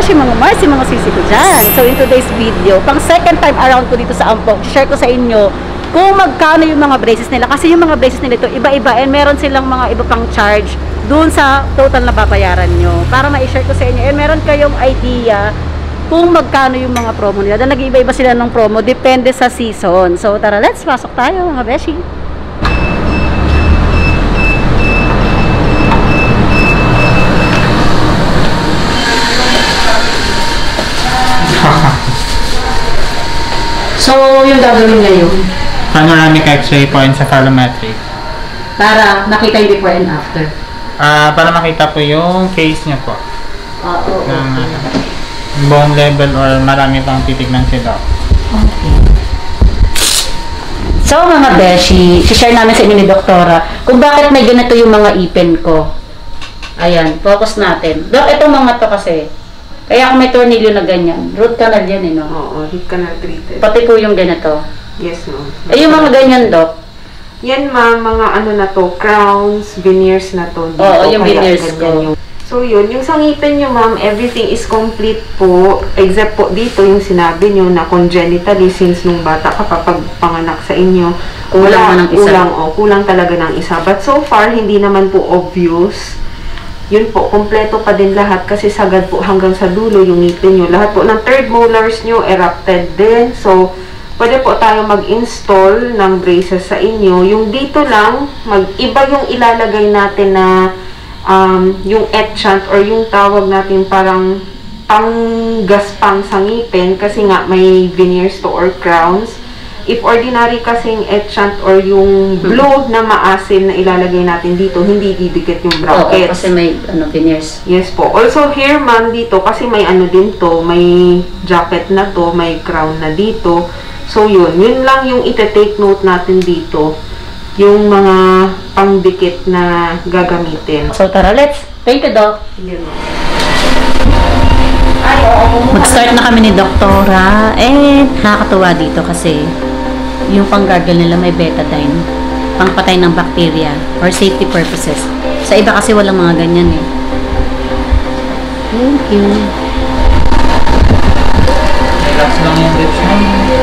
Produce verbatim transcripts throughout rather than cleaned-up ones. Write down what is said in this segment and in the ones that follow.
beshi, mga Mars, mga sisi ko dyan. So, in today's video, pang second time around ko dito sa Ampong, share ko sa inyo kung magkano yung mga braces nila. Kasi yung mga braces nila ito, iba-iba, and meron silang mga iba pang charge dun sa total na babayaran nyo. Para ma-share ko sa inyo, and meron kayong idea kung magkano yung mga promo nila. Dahil nag-iiba-iba sila ng promo, depende sa season. So, tara, let's pasok tayo, mga beshi. So, yung gagawin ngayon? Panoramic X-ray po and Cephalometric. Para makita yung before and after? Ah, uh, para makita po yung case niya po. Ah, oo. Ng okay. Bone level or marami pang titignan sila. Okay. So, mga beshi, share namin sa inyo ni Doktora kung bakit may ganito yung mga ipin ko. Ayan, focus natin. Dok, itong mga to kasi, kaya kung may tornilyo na ganyan, root canal yan eh, no? Oo, root canal treated. Pati po yung ganito. Yes, ma'am. Eh, yung mga ganyan, Dok? Yan, ma'am, mga ano na to, crowns, veneers na to. Oo, oh, yung veneers ko. Yung... So, yun, yung sa ngipin nyo, ma'am, everything is complete po, except po dito, yung sinabi nyo na congenitally, since nung bata ka kapag panganak sa inyo, kulang man ng isa. Kulang, oh, kulang talaga ng isa. But so far, hindi naman po obvious. Yun po, kompleto pa din lahat kasi sagad po hanggang sa dulo yung ngipin nyo. Lahat po ng third molars nyo erupted din. So, pwede po tayo mag-install ng braces sa inyo. Yung dito lang, mag-iba yung ilalagay natin na um, yung etchant or yung tawag natin parang panggaspang sa ngipin kasi nga may veneers to or crowns. If ordinary kasing etchant or yung blue na maasim na ilalagay natin dito, hindi didikit yung brackets. Oo, kasi may ano, veneers. Yes po. Also here, ma'am, dito, kasi may ano din to, may jacket na to, may crown na dito. So, yun. Yun lang yung ite-take note natin dito. Yung mga pangdikit na gagamitin. So, tara, let's. Thank you, Doc. Mag-start na kami ni Doktora. Eh, nakakatuwa dito kasi yung pang-gargle nila may betadine, pangpatay ng bacteria or safety purposes. Sa iba kasi walang mga ganyan eh. Thank you. Relax lang yung lips mo.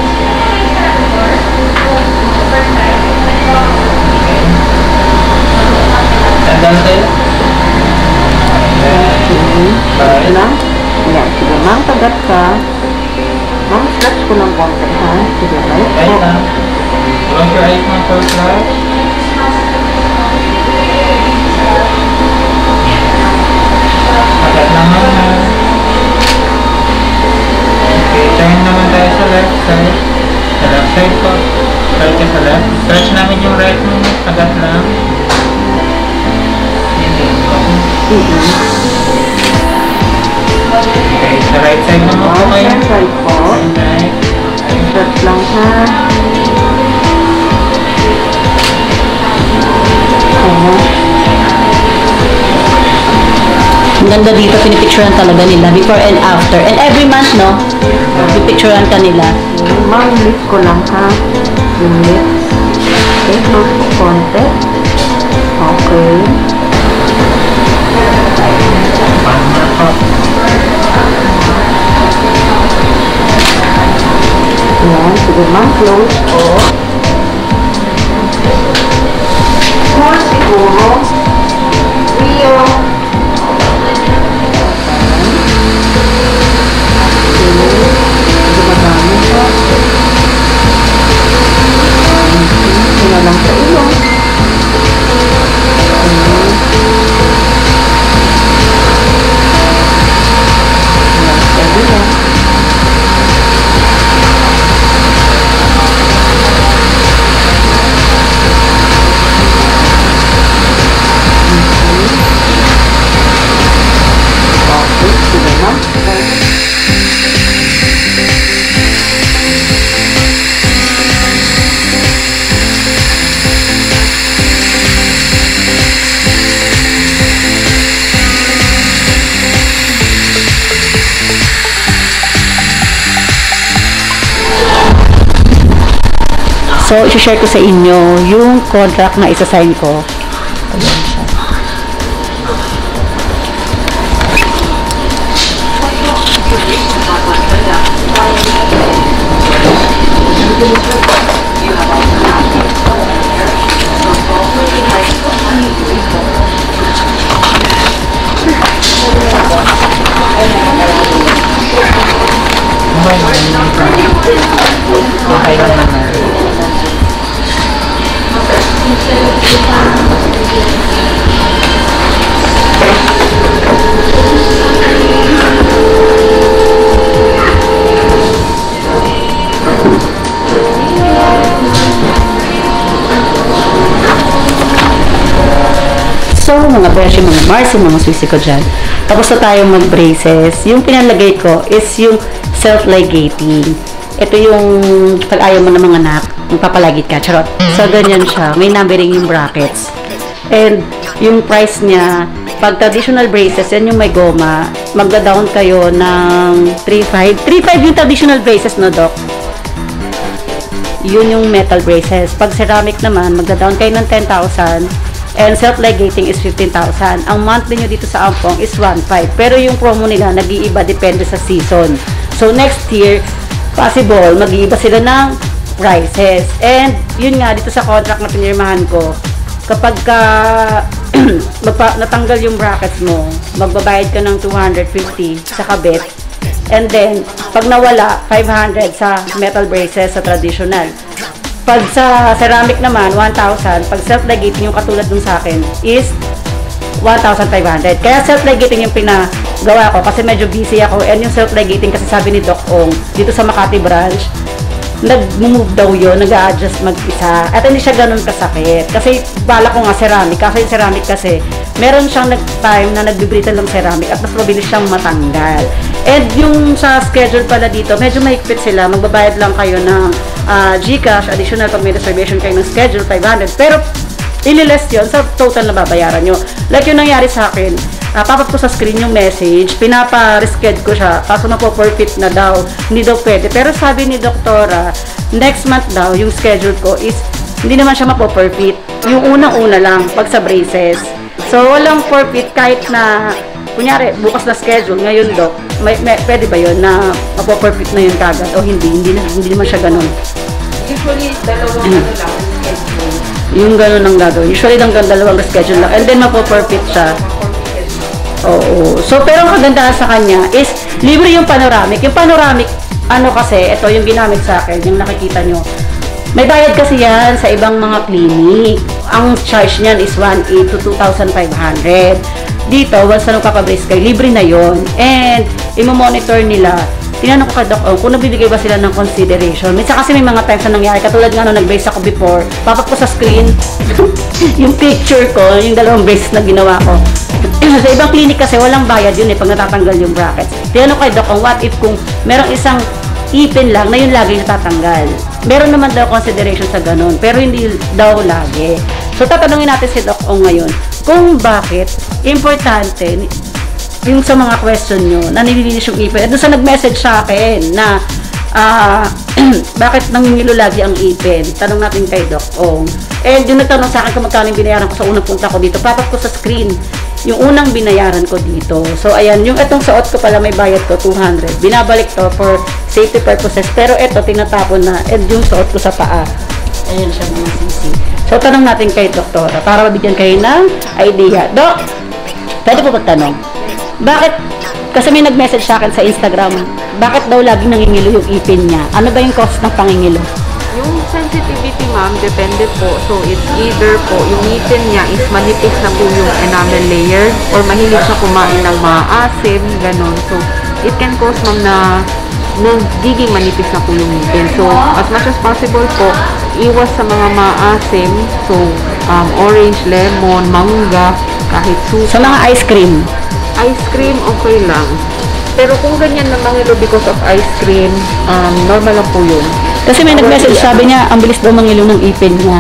Tandaan tayo. Okay. Lang. Yan. Sige, ma'am, tagat ka. Ma'am, stretch ko lang konti, ha? Sige, right? Right na. Close your eyes na for flash. Tagat lang naman. Okay, turn naman tayo sa left side. Sa left side po. Try ka sa left. Stretch namin yung right mo. Tagat lang. Okay, sa right side naman po kayo. Right side po. Right. Stretch lang, ha? Ang ganda dito, pinipicturean talaga nila before and after. And every month, no? Pipicturean ka nila. Ma'am, lift ko lang, ha? Yung lips. Okay, close ko konti. Okay. One more po. Yan, sige ma'am, close po. More siguro. Rio. Dumadami po. Sila lang sa iyo. So, i-share ko sa inyo yung contract na isa-sign ko. Ayan siya. Okay lang naman. So, mga beshi, mga Mars, mga susi ko dyan. Tapos na tayo mag-braces. Yung pinalagay ko is yung self-ligating. Ito yung pag ayaw mo na mga anak, magpapalagit ka. Charot. So, ganyan siya. May numbering yung brackets. And, yung price niya, pag traditional braces, yan yung may goma, magda-down kayo ng three five. three five yung traditional braces, no, Doc? Yun yung metal braces. Pag ceramic naman, magda-down kayo ng ten thousand. And self-ligating is fifteen thousand. Ang monthly nyo dito sa Ampong is one five. Pero yung promo nila, nag-iiba depende sa season. So, next year, possible, mag-iiba sila ng prices. And, yun nga, dito sa contract na pinirmahan ko, kapag ka, natanggal yung brackets mo, magbabayad ka ng two hundred fifty sa kabit. And then, pag nawala, five hundred sa metal braces sa traditional. Pag sa ceramic naman, one thousand. Pag self-ligating yung katulad dun sa akin is one thousand five hundred. Kaya self-ligating yung pinagawa ko kasi medyo busy ako. And yung self-ligating kasi sabi ni Doc Ong dito sa Makati branch, nag-move daw yun, nag-a-adjust mag-isa. At hindi siya ganun kasakit. Kasi bala ko nga ceramic. Kasi yung ceramic kasi, meron siyang nag-time na nagbibritan ng ceramic at mas mabilis siyang matanggal. And yung sa schedule pala dito, medyo mahigpit sila. Magbabayad lang kayo ng uh, Gcash, additional pag may reservation kayo ng schedule, five hundred. Pero, ililes yun sa total na babayaran nyo. Like yung nangyari sa akin, uh, papap ko sa screen yung message, pinapa-reschedule ko siya, kaso na po forfeit na daw, hindi daw pwede. Pero sabi ni doktora, next month daw, yung schedule ko is, hindi naman siya mapo-forfeit. Yung unang-una lang, pag sa braces. So, walang forfeit kahit na, kunyari, bukas na schedule, ngayon, Doc, may, may, pwede ba yun na mapo-forfeit na yun kagad? O hindi, hindi, hindi naman siya ganun. Usually, dalawang ano lang, schedule. Yung ganun ang gagawin. Usually, hanggang dalawang schedule lang. And then, mapo-forfeit siya. Oo. So, pero ang kagandahan sa kanya is, libre yung panoramic. Yung panoramic, ano kasi, ito yung ginamit sa akin, yung nakikita nyo. May bayad kasi yan sa ibang mga clinic. Ang charge niyan is one eight to two thousand five hundred. Dito, once na nagpapabrace kayo, libre na yon. And, imo-monitor nila. Tinanong ko kay Doc Ong, kung nabibigay ba sila ng consideration. Minsan kasi may mga times na nangyari. Katulad nga nung nag-brace ako before, papap ko sa screen, yung picture ko, yung dalawang braces na ginawa ko. Sa ibang clinic kasi, walang bayad yun eh, pag natatanggal yung brackets. Tinanong ko kay Doc Ong, what if kung merong isang ipin lang na yun lagi natatanggal. Meron naman daw consideration sa ganun, pero hindi daw lagi. So, tatanungin natin si Doc Ong ngayon kung bakit importante yung sa mga question nyo na nililinis yung ipin. At doon sa nag-message sa akin na uh, bakit nangingilo lagi ang ipin, tanong natin kay Doc Ong. And yung nagtanong sa akin kung magkano yung binayaran ko sa unang punta ko dito, papat ko sa screen yung unang binayaran ko dito. So, ayan, yung itong suot ko pala may bayad ko, two hundred. Binabalik to for safety purposes. Pero ito, tinatapon na. And yung suot ko sa paa. Ayan siya mga sisi. So, tanong natin kay doktora para mabigyan kayo ng idea. Dok, pwede po magtanong? Bakit, kasi may nag-message sa akin sa Instagram, bakit daw laging nangingilo yung ipin niya? Ano ba yung cause ng pangingilo? Yung sensitivity, ma'am, depende po. So, it's either po, yung ngipin niya is manipis na po yung enamel layer or mahilig siya kumain ng maasim, ganon. So, it can cause, ma'am, na nagiging manipis na po yung ngipin. So, as much as possible po, iwas sa mga maasim. So, um, orange, lemon, mangga, kahit suka. Sa mga ice cream? Ice cream, okay lang. Pero kung ganyan na mangilo because of ice cream, um, normal lang po yun. Kasi may nag-message, sabi niya, ang bilis daw mangilo ng ipin niya.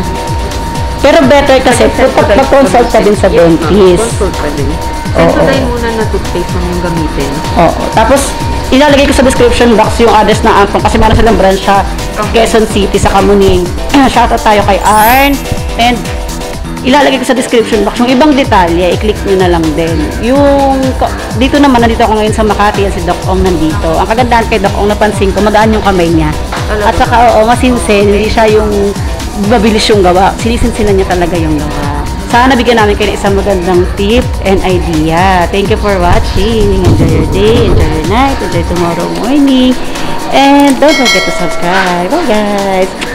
Pero better kasi, mag-consult ka din sa dentist. Consult ka din. Sensodyne muna na toothpaste mo yung gamitin. Oo. Tapos, ilalagay ko sa description box yung address ng Ampong kasi meron silang branch sa Quezon City, sa Kamuning. Shoutout tayo kay Arn. And, ilalagay ko sa description box yung ibang detalye, i-click nyo na lang din. Yung, dito naman, nandito ako ngayon sa Makati, si Doc Ong nandito. Ang kagandahan kay Doc Ong, napansin ko, magaan yung kamay niya. At saka, oo, masinsin, hindi siya yung mabilis yung gawa. Sinisinsinan niya talaga yung gawa. Sana bigyan namin kayo ng isang magandang tip and idea. Thank you for watching. Enjoy your day, enjoy your night, enjoy tomorrow morning. And don't forget to subscribe. Bye guys!